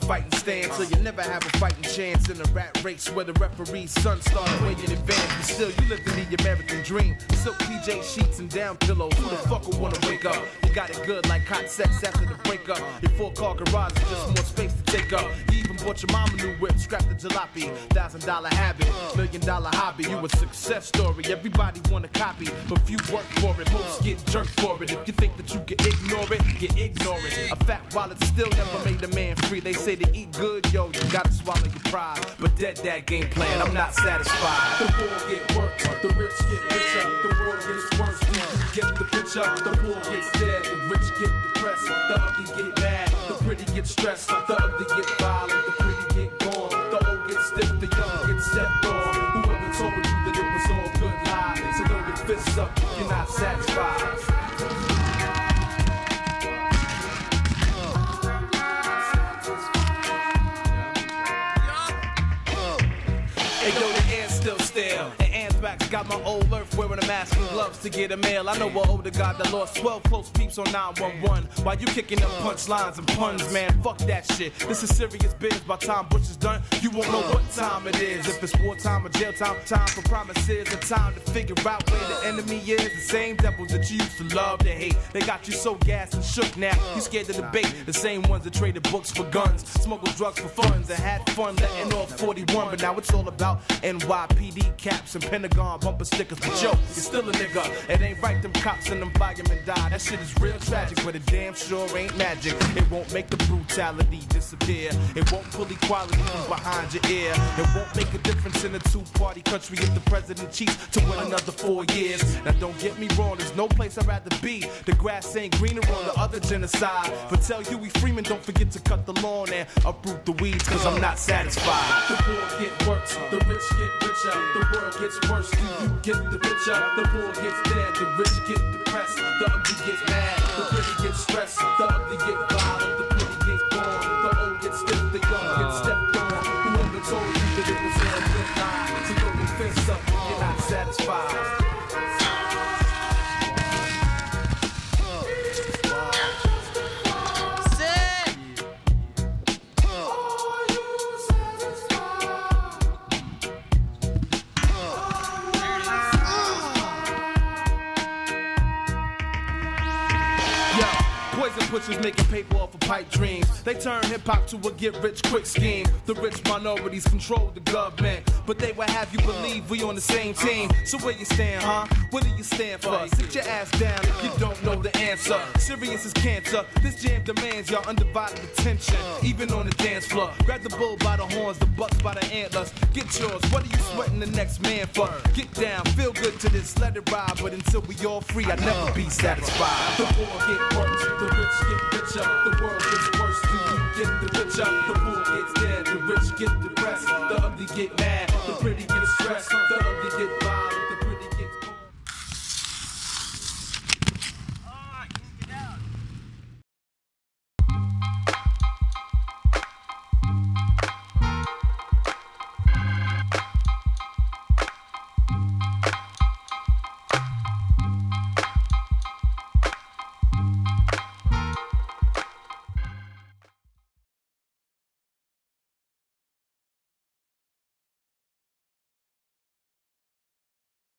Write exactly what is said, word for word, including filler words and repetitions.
fighting stance, so you never have a fighting chance in a rat race where the referee's son started way in advance. But still, you live the American dream. Silk P J sheets and down pillows. Who the fuck would wanna wake up? You got it good like hot sex after the breakup. Your four-car garage is just more space to take up. You even bought your mama new whip, scrapped the jalopy. Thousand dollar habit, million dollar hobby. You a success story, everybody wanna copy, but few work for it, most get jerked for it. If you think that you can ignore it, you ignore it. A fat wallet still never made a man free. They say to eat good, yo, you gotta swallow your pride. But dead that game plan, I'm not satisfied. The poor get worked, the rich get richer. The world gets worse, do you get the picture? The poor gets dead, the rich get depressed. The ugly get mad, the pretty get stressed. The ugly get violent, the pretty get gone. The old get stiff, the young get stepped on. Whoever told you that it was all good lies? So throw your fists up if you're not satisfied. Hey yo, the air's still stale. And Anthrax got my old earth wearing a mask and gloves to get a mail. I know an older guy that lost twelve close peeps on nine one one. While you kicking up punchlines and puns, man, fuck that shit. This is serious biz. By time Bush is done, you won't know what time it is. If it's wartime or jail time, time for promises, a time to figure out where the enemy is. The same devils that you used to love to hate. They got you so gassed and shook now. You scared to debate. The same ones that traded books for guns, smuggled drugs for funds, and had fun letting off forty-one. But now it's all about N Y P D caps and Pentagon bumper stickers. But yo, you're still a nigga. It ain't right them cops and them firemen die. That shit is real tragic, but it damn sure ain't magic. It won't make the brutality disappear. It won't pull equality from behind your ear. It won't make a difference in a two-party country if the president cheats to win another four years. Now don't get me wrong, there's no place I'd rather be. The grass ain't greener on the other genocide. But tell Huey Freeman, don't forget to cut the lawn and uproot the weeds, cause I'm not satisfied. The poor get worse, the rich get richer. The world gets worse, do you get the picture? The poor gets dead, the rich get depressed. The ugly get mad, the pretty get stressed. The ugly get violent, the pretty get born. The old get stiff, the young get stepped on. Whoever told you that it was all good lie? So throw your fists up if you're not satisfied. Poison pushers making paper off of pipe dreams. They turn hip-hop to a get-rich-quick scheme. The rich minorities control the government, but they will have you believe we on the same team. So where you stand, huh? What do you stand for? Sit your ass down if you don't know the answer. Serious as cancer. This jam demands your undivided attention, even on the dance floor. Grab the bull by the horns, the bucks by the antlers. Get yours. What are you sweating the next man for? Get down, feel good to this, let it ride. But until we all free, I'll never be satisfied. The poor get worse, the rich get richer. The world gets worse, do you get the picture? The poor gets dead, the rich get depressed. The ugly get mad, the pretty get stressed. The ugly get violent,